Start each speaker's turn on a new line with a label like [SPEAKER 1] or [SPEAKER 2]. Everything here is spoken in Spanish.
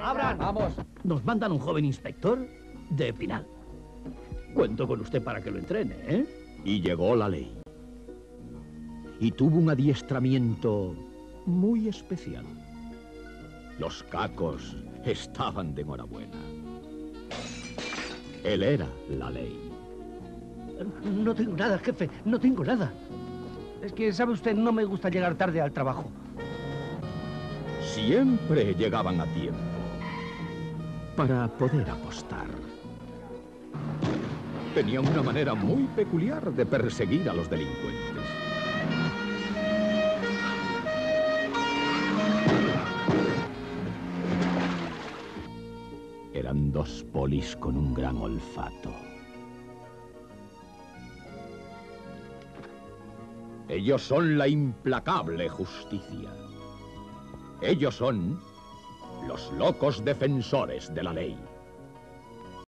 [SPEAKER 1] ¡Abran!
[SPEAKER 2] ¡Vamos!
[SPEAKER 1] Nos mandan un joven inspector de Pinal. Cuento con usted para que lo entrene, ¿eh?
[SPEAKER 3] Y llegó la ley. Y tuvo un adiestramiento muy especial. Los cacos estaban de enhorabuena. Él era la ley.
[SPEAKER 1] No tengo nada, jefe, no tengo nada. Es que, ¿sabe usted? No me gusta llegar tarde al trabajo.
[SPEAKER 3] Siempre llegaban a tiempo para poder apostar. Tenían una manera muy peculiar de perseguir a los delincuentes. Eran dos polis con un gran olfato. Ellos son la implacable justicia. Ellos son los locos defensores de la ley.